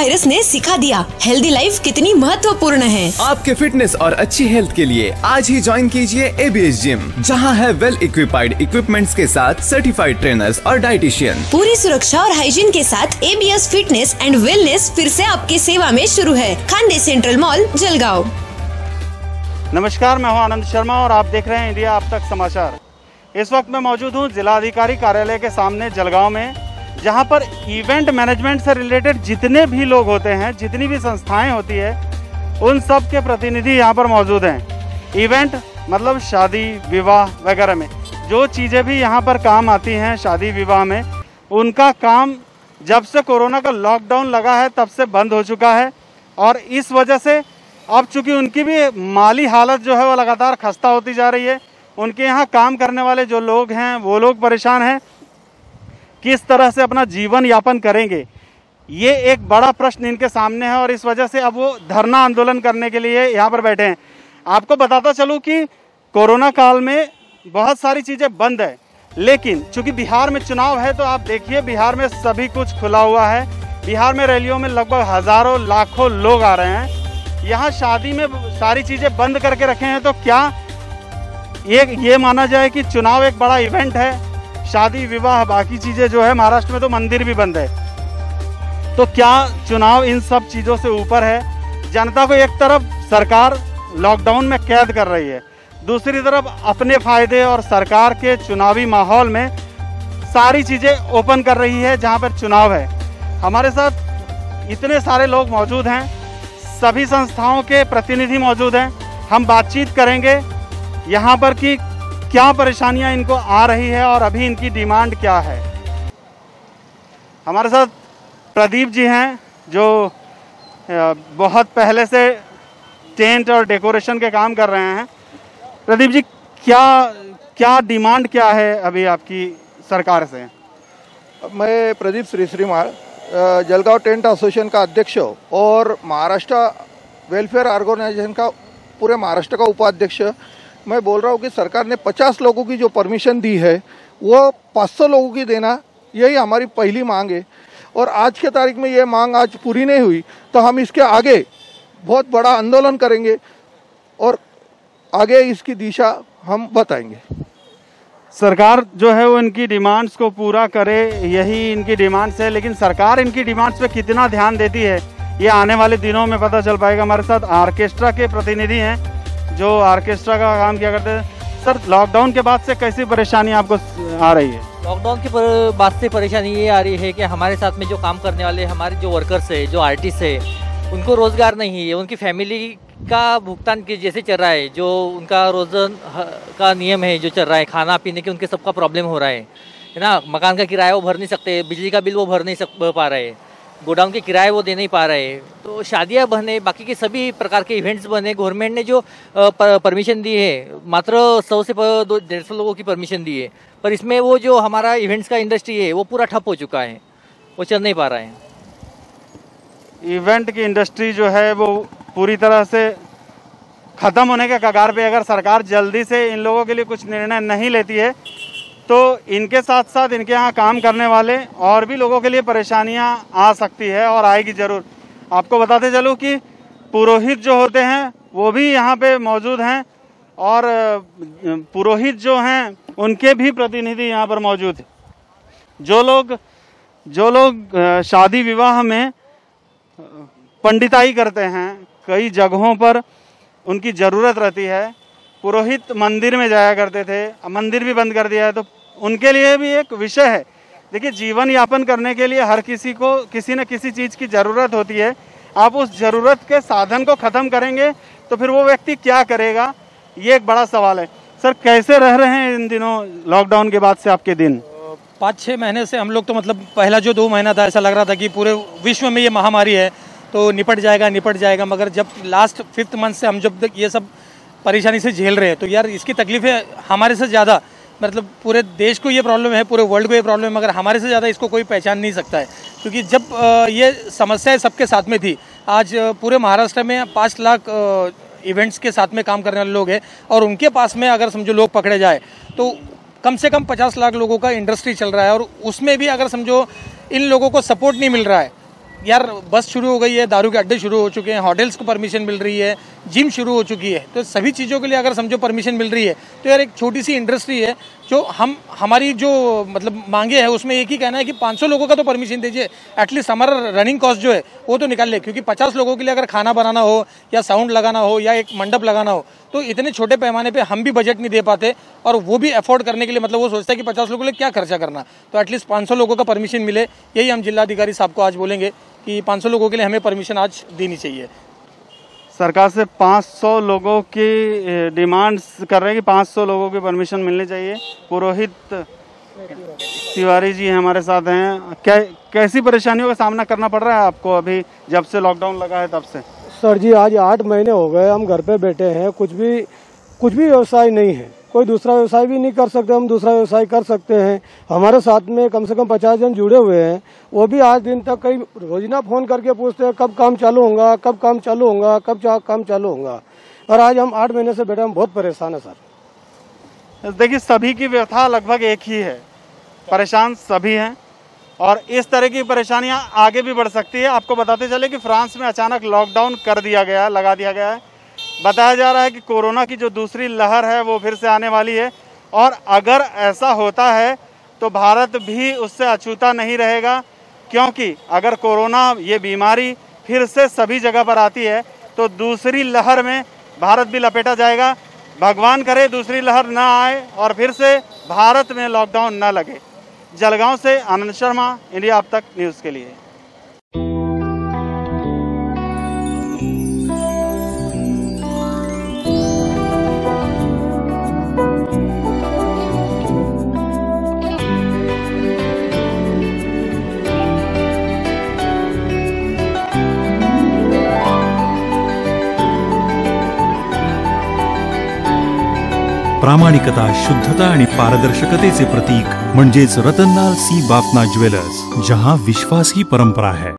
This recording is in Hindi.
वायरस ने सिखा दिया हेल्दी लाइफ कितनी महत्वपूर्ण है। आपके फिटनेस और अच्छी हेल्थ के लिए आज ही ज्वाइन कीजिए ABS जिम, जहां है वेल इक्विपाइड इक्विपमेंट्स के साथ सर्टिफाइड ट्रेनर्स और डाइटिशियन। पूरी सुरक्षा और हाइजीन के साथ ABS फिटनेस एंड वेलनेस फिर से आपकी सेवा में शुरू है, खांडे सेंट्रल मॉल, जलगांव। नमस्कार, मैं हूं आनंद शर्मा और आप देख रहे हैं इंडिया अब तक समाचार। इस वक्त मैं मौजूद हूं जिलाधिकारी कार्यालय के सामने जलगांव में, जहां पर इवेंट मैनेजमेंट से रिलेटेड जितने भी लोग होते हैं, जितनी भी संस्थाएं होती है, उन सब के प्रतिनिधि यहां पर मौजूद हैं। इवेंट मतलब शादी विवाह वगैरह में जो चीज़ें भी यहां पर काम आती हैं शादी विवाह में, उनका काम जब से कोरोना का लॉकडाउन लगा है तब से बंद हो चुका है। और इस वजह से अब चूंकि उनकी भी माली हालत जो है वो लगातार खस्ता होती जा रही है, उनके यहाँ काम करने वाले जो लोग हैं वो लोग परेशान हैं, किस तरह से अपना जीवन यापन करेंगे, ये एक बड़ा प्रश्न इनके सामने है। और इस वजह से अब वो धरना आंदोलन करने के लिए यहाँ पर बैठे हैं। आपको बताता चलूँ कि कोरोना काल में बहुत सारी चीज़ें बंद है, लेकिन चूंकि बिहार में चुनाव है तो आप देखिए बिहार में सभी कुछ खुला हुआ है। बिहार में रैलियों में लगभग हज़ारों लाखों लोग आ रहे हैं। यहाँ शादी में सारी चीज़ें बंद करके रखे हैं, तो क्या ये माना जाए कि चुनाव एक बड़ा इवेंट है? शादी विवाह बाकी चीज़ें जो है, महाराष्ट्र में तो मंदिर भी बंद है, तो क्या चुनाव इन सब चीज़ों से ऊपर है? जनता को एक तरफ सरकार लॉकडाउन में कैद कर रही है, दूसरी तरफ अपने फायदे और सरकार के चुनावी माहौल में सारी चीज़ें ओपन कर रही है जहाँ पर चुनाव है। हमारे साथ इतने सारे लोग मौजूद हैं, सभी संस्थाओं के प्रतिनिधि मौजूद हैं। हम बातचीत करेंगे यहाँ पर कि क्या परेशानियाँ इनको आ रही है और अभी इनकी डिमांड क्या है। हमारे साथ प्रदीप जी हैं जो बहुत पहले से टेंट और डेकोरेशन के काम कर रहे हैं। प्रदीप जी, क्या डिमांड क्या है अभी आपकी सरकार से? मैं प्रदीप श्रीमाल, जलगांव टेंट एसोसिएशन का अध्यक्ष और महाराष्ट्र वेलफेयर ऑर्गेनाइजेशन का पूरे महाराष्ट्र का उपाध्यक्ष। मैं बोल रहा हूँ कि सरकार ने 50 लोगों की जो परमिशन दी है वो 500 लोगों की देना, यही हमारी पहली मांग है। और आज के तारीख में ये मांग आज पूरी नहीं हुई तो हम इसके आगे बहुत बड़ा आंदोलन करेंगे और आगे इसकी दिशा हम बताएंगे। सरकार जो है वो इनकी डिमांड्स को पूरा करे, यही इनकी डिमांड्स है, लेकिन सरकार इनकी डिमांड्स पे कितना ध्यान देती है ये आने वाले दिनों में पता चल पाएगा। हमारे साथ ऑर्केस्ट्रा के प्रतिनिधि हैं जो ऑर्केस्ट्रा का काम किया करते हैं। सर, लॉकडाउन के बाद से कैसी परेशानी आपको आ रही है? लॉकडाउन के बाद से परेशानी ये आ रही है कि हमारे साथ में जो काम करने वाले हमारे जो वर्कर्स है, जो आर्टिस्ट है, उनको रोज़गार नहीं है। उनकी फैमिली का भुगतान के जैसे चल रहा है, जो उनका रोज़न का नियम है जो चल रहा है, खाना पीने के उनके सबका प्रॉब्लम हो रहा है ना। मकान का किराया वो भर नहीं सकते, बिजली का बिल वो भर नहीं पा रहे, गोडाउन के किराए वो दे नहीं पा रहे। तो शादियां बने, बाकी के सभी प्रकार के इवेंट्स बने, गवर्नमेंट ने जो परमिशन दी है मात्र 100 से 150 लोगों की परमिशन दी है, पर इसमें वो जो हमारा इवेंट्स का इंडस्ट्री है वो पूरा ठप हो चुका है, वो चल नहीं पा रहा है। इवेंट की इंडस्ट्री जो है वो पूरी तरह से ख़त्म होने के कगार पे। अगर सरकार जल्दी से इन लोगों के लिए कुछ निर्णय नहीं लेती है तो इनके साथ साथ इनके यहाँ काम करने वाले और भी लोगों के लिए परेशानियाँ आ सकती है और आएगी ज़रूर। आपको बताते चलूँ कि पुरोहित जो होते हैं वो भी यहाँ पे मौजूद हैं और पुरोहित जो हैं उनके भी प्रतिनिधि यहाँ पर मौजूद हैं। जो लोग शादी विवाह में पंडिताई करते हैं, कई जगहों पर उनकी ज़रूरत रहती है। पुरोहित मंदिर में जाया करते थे, मंदिर भी बंद कर दिया है, तो उनके लिए भी एक विषय है। देखिए, जीवन यापन करने के लिए हर किसी को किसी न किसी चीज़ की ज़रूरत होती है। आप उस ज़रूरत के साधन को ख़त्म करेंगे तो फिर वो व्यक्ति क्या करेगा, ये एक बड़ा सवाल है। सर, कैसे रह रहे हैं इन दिनों लॉकडाउन के बाद से आपके दिन? 5-6 महीने से हम लोग तो मतलब पहला जो 2 महीना था ऐसा लग रहा था कि पूरे विश्व में ये महामारी है तो निपट जाएगा, मगर जब लास्ट 5th मंथ से हम जब तक ये सब परेशानी से झेल रहे हैं तो यार इसकी तकलीफ़ें हमारे से ज़्यादा, मतलब पूरे देश को ये प्रॉब्लम है, पूरे वर्ल्ड को ये प्रॉब्लम है, मगर हमारे से ज़्यादा इसको कोई पहचान नहीं सकता है। क्योंकि जब ये समस्याएं सबके साथ में थी, आज पूरे महाराष्ट्र में 5 लाख इवेंट्स के साथ में काम करने वाले लोग हैं और उनके पास में अगर समझो लोग पकड़े जाए तो कम से कम 50 लाख लोगों का इंडस्ट्री चल रहा है और उसमें भी अगर समझो इन लोगों को सपोर्ट नहीं मिल रहा है यार बस शुरू हो गई है, दारू के अड्डे शुरू हो चुके हैं, होटल्स को परमिशन मिल रही है, जिम शुरू हो चुकी है, तो सभी चीज़ों के लिए अगर समझो परमिशन मिल रही है तो यार एक छोटी सी इंडस्ट्री है जो हमारी जो मतलब मांगे है उसमें एक ही कहना है कि 500 लोगों का तो परमिशन दीजिए, एटलीस्ट हमारा रनिंग कॉस्ट जो है वो तो निकाल ले, क्योंकि 50 लोगों के लिए अगर खाना बनाना हो या साउंड लगाना हो या एक मंडप लगाना हो तो इतने छोटे पैमाने पे हम भी बजट नहीं दे पाते, और वो भी अफोर्ड करने के लिए मतलब वो सोचता है कि 50 लोगों के लिए क्या खर्चा करना, तो एटलीस्ट 500 लोगों का परमिशन मिले, यही हम जिलाधिकारी साहब को आज बोलेंगे कि 500 लोगों के लिए हमें परमिशन आज देनी चाहिए। सरकार से 500 लोगों की डिमांड्स कर रहे हैं कि 500 लोगों की परमिशन मिलनी चाहिए। पुरोहित तिवारी जी हमारे साथ हैं। कैसी परेशानियों का सामना करना पड़ रहा है आपको अभी जब से लॉकडाउन लगा है तब से? सर जी आज 8 महीने हो गए, हम घर पे बैठे हैं, कुछ भी व्यवसाय नहीं है, कोई दूसरा व्यवसाय भी नहीं कर सकते, हम दूसरा व्यवसाय कर सकते हैं। हमारे साथ में कम से कम 50 जन जुड़े हुए हैं, वो भी आज दिन तक कई रोजाना फोन करके पूछते हैं कब काम चालू होगा, कब काम चालू होगा, कब काम चालू होगा, और आज हम 8 महीने से बैठे, हम बहुत परेशान है सर। देखिए सभी की व्यथा लगभग एक ही है, परेशान सभी हैं और इस तरह की परेशानियां आगे भी बढ़ सकती है। आपको बताते चले कि फ्रांस में अचानक लॉकडाउन कर दिया गया है, लगा दिया गया है। बताया जा रहा है कि कोरोना की जो दूसरी लहर है वो फिर से आने वाली है, और अगर ऐसा होता है तो भारत भी उससे अछूता नहीं रहेगा, क्योंकि अगर कोरोना ये बीमारी फिर से सभी जगह पर आती है तो दूसरी लहर में भारत भी लपेटा जाएगा। भगवान करे दूसरी लहर ना आए और फिर से भारत में लॉकडाउन ना लगे। जलगांव से आनंद शर्मा, इंडिया अब तक न्यूज़ के लिए। प्रामाणिकता, शुद्धता आणि पारदर्शकतेचे प्रतीक म्हणजेच रतनलाल सी बाफना ज्वेलर्स, जहां विश्वास ही परंपरा है।